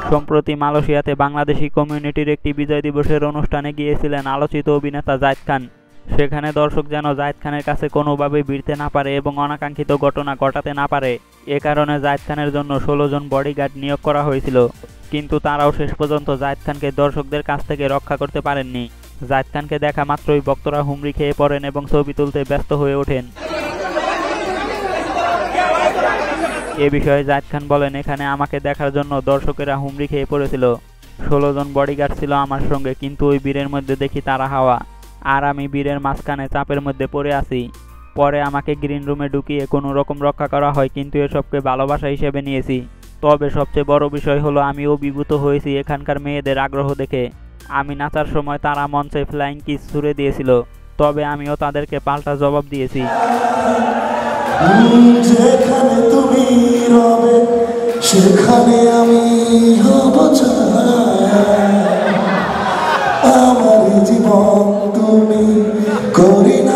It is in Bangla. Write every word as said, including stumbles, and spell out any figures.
সম্প্রতি মালয়েশিয়াতে বাংলাদেশি কমিউনিটির একটি বিজয় দিবসের অনুষ্ঠানে গিয়েছিলেন আলোচিত অভিনেতা জায়েদ খান। সেখানে দর্শক যেন জায়েদ খানের কাছে কোনোভাবেই ভিড়তে না পারে এবং অনাকাঙ্ক্ষিত ঘটনা ঘটাতে না পারে, এ কারণে জায়েদ খানের জন্য ষোলো জন বডিগার্ড নিয়োগ করা হয়েছিল। কিন্তু তারাও শেষ পর্যন্ত জায়েদ খানকে দর্শকদের কাছ থেকে রক্ষা করতে পারেননি। জায়েদ খানকে দেখা মাত্রই ভক্তরা হুমড়ি খেয়ে পড়েন এবং ছবি তুলতে ব্যস্ত হয়ে ওঠেন। এ বিষয়ে জায়েদ খান বলেন, এখানে আমাকে দেখার জন্য দর্শকেরা হুমড়ি খেয়ে পড়েছিল। ষোলো জন বডিগার্ড ছিল আমার সঙ্গে, কিন্তু ওই ভিড়ের মধ্যে দেখি তারা হাওয়া, আর আমি ভিড়ের মাঝখানে চাপের মধ্যে পড়ে আছি। পরে আমাকে গ্রিন রুমে ঢুকিয়ে কোনো রকম রক্ষা করা হয়, কিন্তু এসবকে ভালোবাসা হিসেবে নিয়েছি। তবে সবচেয়ে বড় বিষয় হলো আমি অভিভূত হয়েছি এখানকার মেয়েদের আগ্রহ দেখে। আমি নাচার সময় তারা মঞ্চে ফ্লাইং কিস ছুড়ে দিয়েছিল, তবে আমিও তাদেরকে পাল্টা জবাব দিয়েছি। যেখানে তুমি রবে সেখানে আমি হব আমার জীবন তুমি করি না।